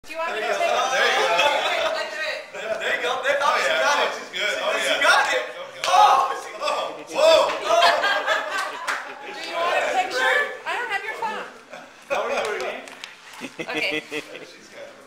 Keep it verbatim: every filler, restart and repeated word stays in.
Do you want me to There you take go. it? There you go. Let's do it. Yeah, there you go. There, Oh, oh, yeah. she got Oh, it. she's good. She, Oh, she yeah. got it. Okay. Oh, she, Oh, whoa. Do you want a picture? I don't have your phone. how are you, Irene? Okay. She's got it.